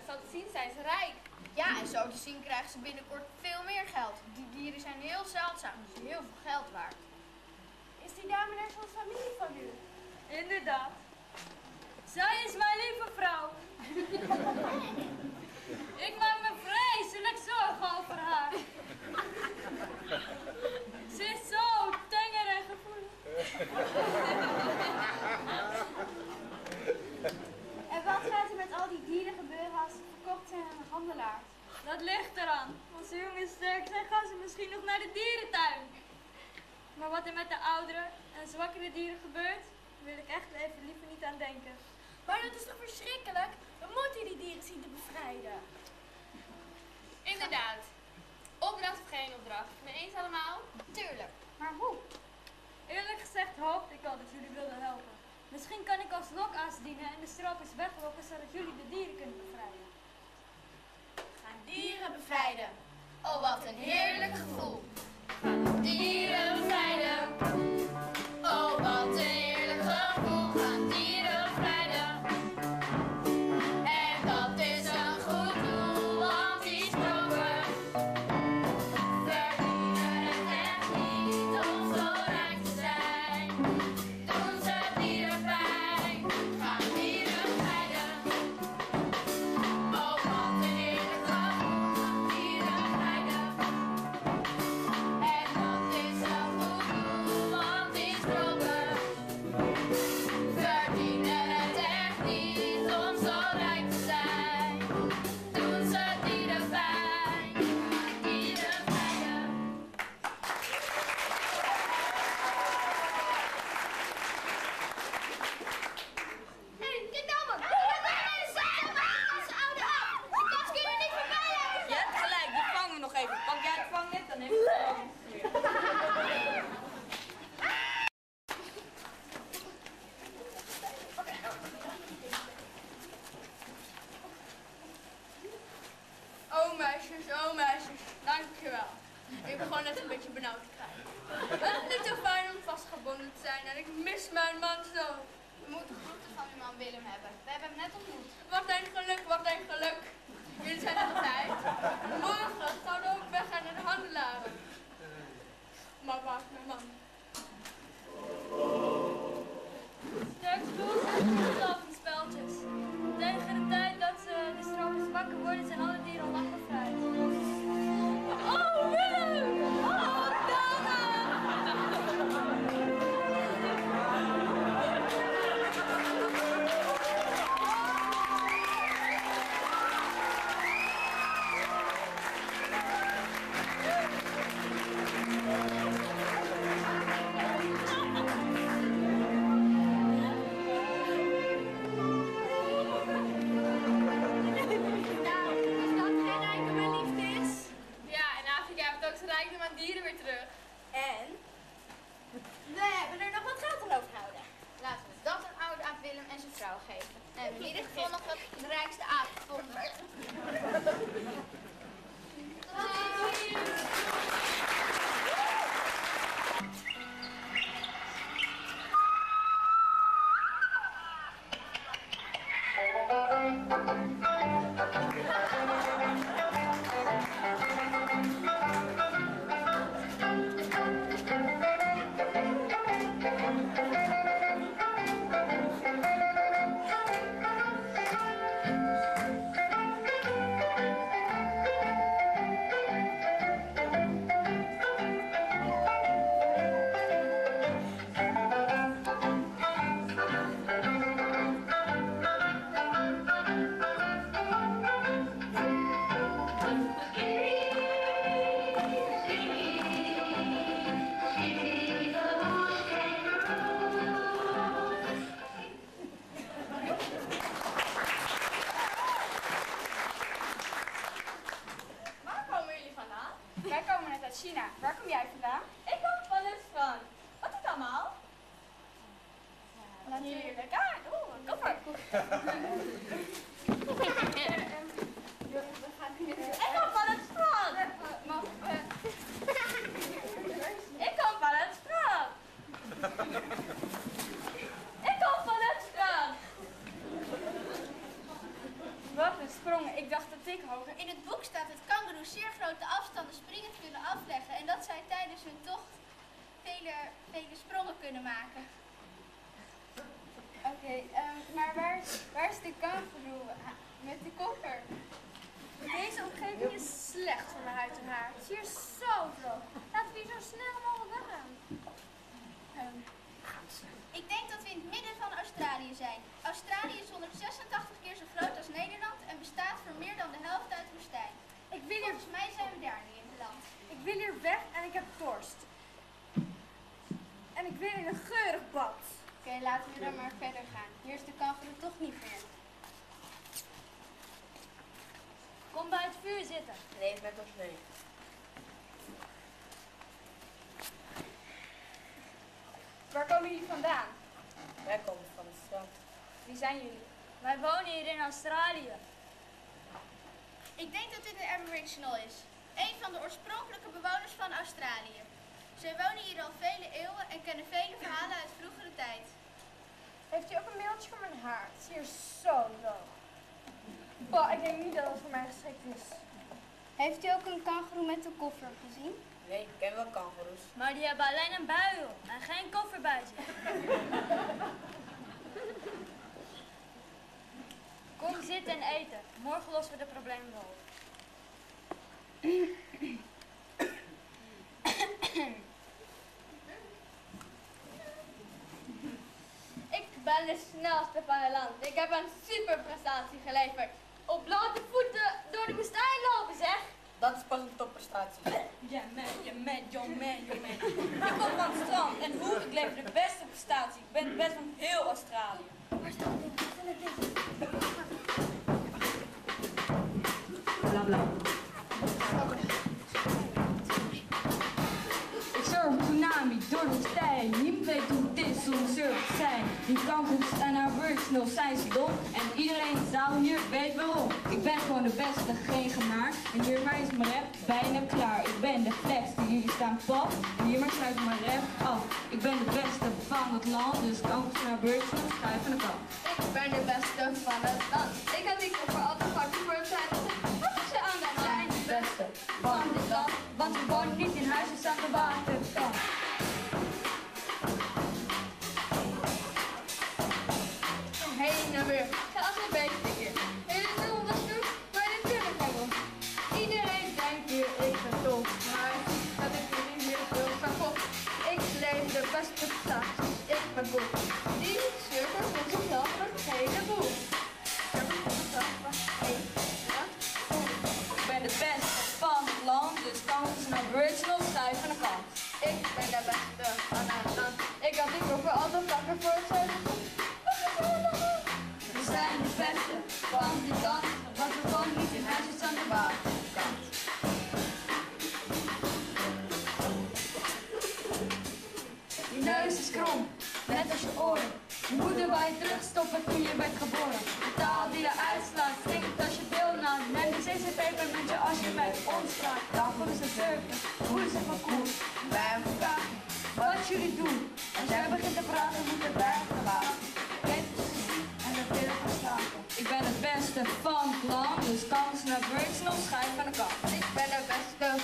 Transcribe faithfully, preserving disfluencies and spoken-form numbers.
zo te zien zijn ze rijk. Ja, en zo te zien krijgen ze binnenkort veel meer geld. Die dieren zijn heel zeldzaam, dus heel veel geld waard. Is die dame net zo'n familie van u? Inderdaad. Zij is mijn lieve vrouw. Ik maak me vreselijk zorgen over haar. Ze is zo tenger en gevoelig. En wat gaat er met al die dieren gebeuren als ze verkocht zijn aan een handelaar? Dat ligt eraan. Als ze jong en sterk zijn, gaan ze misschien nog naar de dierentuin. Maar wat er met de oudere en zwakkere dieren gebeurt, wil ik echt even liever niet aan denken. Maar dat is toch verschrikkelijk? We moeten die dieren zien te bevrijden. Inderdaad. Opdracht of geen opdracht? Mee eens allemaal? Tuurlijk. Maar hoe? Eerlijk gezegd hoopte ik al dat jullie wilden helpen. Misschien kan ik als lokaas dienen en de stropers weglokken zodat jullie de dieren kunnen bevrijden. Gaan dieren bevrijden. Oh, wat een heerlijk gevoel. Gaan dieren bevrijden. Oh, wat een heerlijk gevoel. Gaan dieren bevrijden. En dat is een goed doel, want die sproken verdienen het echt niet om zo rijk te zijn. Doen ze dieren pijn, gaan dieren bevrijden. Oh, wat een heerlijk gevoel, gaan dieren bevrijden. En dat is een goed doel, want die sproken verdienen het echt niet om zo rijk te zijn. Doen ze dieren pijn, gaan dieren bevrijden. Hé, hey, kijk nou maar! We zijn onze oude af! De kans kunnen niet voorbij hebben! Je hebt gelijk, die vangen we nog even. Pak jij de vangnet, dan heb ik het. Oh meisjes, oh meisjes, dankjewel. Ik begon net een beetje benauwd te krijgen. Het is niet zo fijn om vastgebonden te zijn en ik mis mijn man zo. We moeten groeten van uw man Willem hebben. We hebben hem net ontmoet. Wat een geluk, wat een geluk. Jullie zijn er altijd. Morgen gaan we ook weg naar de handelaren. Maar waar is mijn man? Sterk doel zijn de speltjes. Tegen de tijd dat ze de stropers wakker worden, zijn alle dieren al lang bevrijd. Oh, Willem! Oh, Dana! Rijkdom aan dieren weer terug. En? We hebben er nog wat geld aan overgehouden. Laten we dat een oude aap Willem en zijn vrouw geven. En in ieder geval nog wat de rijkste aap gevonden. Wij komen net uit China. Waar kom jij vandaan? Ik kom van Rusland. Wat is het allemaal? Natuurlijk. Ah, oeh, koffer. Ik kom van het strand. Ik kom van het strand. Ik kom van het strand. Wat een sprong. Ik tik hoger. In het boek staat dat kangoeroes zeer grote afstanden springend kunnen afleggen en dat zij tijdens hun tocht vele, vele sprongen kunnen maken. Oké, okay, um, maar waar, waar is de kangoeroe met de koffer? Deze omgeving is slecht voor mijn huid en haar. Het is hier zo droog. Laten we hier zo snel mogelijk weggaan. Um, ik denk dat we in het midden van Australië zijn. Australië is honderdzesentachtig keer zo groot als Nederland en bestaat voor meer dan de helft uit woestijn. Ik wil hier, Volgens mij zijn we daar nu in het land. ik wil hier weg en ik heb dorst. En ik wil in een geurig bad. Oké, okay, laten we dan maar verder gaan. Hier is de kangoeroe toch niet meer. Kom bij het vuur zitten. Leef met ons mee. Waar komen jullie vandaan? Wij komen van de stad. Wie zijn jullie? Wij wonen hier in Australië. Ik denk dat dit een Aboriginal is. Een van de oorspronkelijke bewoners van Australië. Zij wonen hier al vele eeuwen en kennen vele verhalen uit vroegere tijd. Heeft u ook een mailtje voor mijn haar? Het is hier zo droog. Oh, ik denk niet dat het voor mij geschikt is. Heeft u ook een kangoeroe met een koffer gezien? Nee, ik ken wel kangoeroes. Maar die hebben alleen een buidel en geen koffer bij zich. Kom zitten en eten. Morgen lossen we de problemen wel op. Ik ben de snelste van het land. Ik heb een super prestatie geleverd. Op blote voeten door de woestijn lopen, zeg. Dat is pas een topprestatie. Ja man, ja man, yo man, yo man. Ik kom van het strand en hoe ik lever de beste prestatie. Ik ben het best van heel Australië. Bla bla. Ik surf een tsunami door de woestijn. Niemand weet hoe het is om surf te zijn. Die kangoeroes en Aboriginals zijn ze dom. En iedereen in de zaal hier weet waarom. Ik ben gewoon de beste, geen gemaar. En hiermee is mijn rap bijna klaar. Ik ben de flex, die jullie staan pap. En hiermee sluit ik mijn rap af. Ik ben de beste van het land. Dus kangoeroes en Aboriginals, schrijf aan de kant. Ik ben de beste van het land. Ik had die koffer altijd pakken voor het zijn. Wat is er aan de hand? Zijn de beste van dit land. Want we wonen niet in huisjes aan de waterkant. Heen en weer. Ga als een beetje hier. Jullie doen wat doen, maar natuurlijk hebben. Iedereen denkt hier, ik ben dom. Maar dat ik er niet meer veel van kom. Ik leef de beste prestaties. Ik ben goed. Die surfer voelt zichzelf een heleboel. Surfer voelt zichzelf een heleboel. Ik ben de beste van het land, dus kangoeroes en Aboriginals, schrijf aan de kant. Ik ben de beste van het land. Ik had die koffer altijd pakken voor het zuiden. We zijn de beste van dit land, want we wonen niet in huisjes aan de waterkant. Je neus is krom, net als je oren. Je moeder wou je terugstoppen toen je werd geboren. De taal die je uitslaat, klinkt als je deelnaam. Neem de C C pepermuntje als je met ons praat. Dan voelen ze surfen, voelen ze van koel. Wij hebben vragen wat jullie doen. Als jij begint te praten, moeten wij verlaten. En dat willen we slapen. Ik ben het beste van het land, dus kangoeroes en Aboriginals, schrijf aan de kant. Ik ben de beste